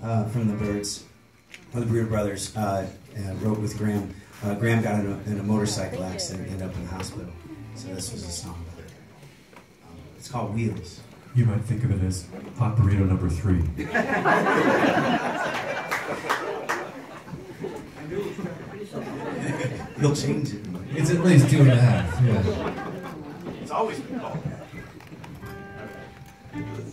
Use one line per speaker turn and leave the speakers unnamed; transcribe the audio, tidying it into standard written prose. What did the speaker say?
from the Birds, or the Burrito Brothers, wrote with Graham. Graham got in a motorcycle accident and ended up in the hospital. So this was a song about it. It's called Wheels.
You might think of it as Hot Burrito number 3.
He'll change it.
It's at least 2.5, yeah.
It's always been called that.